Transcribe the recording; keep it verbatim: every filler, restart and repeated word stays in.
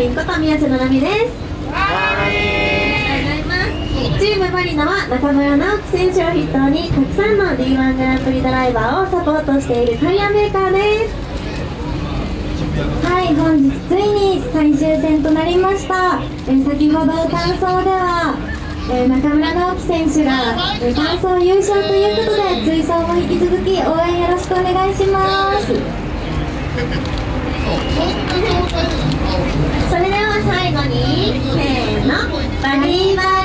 みんこと宮瀬ななみです。ありがとうございます。チームマリノは中村直樹選手を筆頭にたくさんの ディーワン グランプリドライバーをサポートしているタイヤメーカーです。はい、本日ついに最終戦となりました。えー、先ほど単走では、えー、中村直樹選手が、えー、単走優勝ということで追走も引き続き応援よろしくお願いします。それでは最後にせーの、バディバイ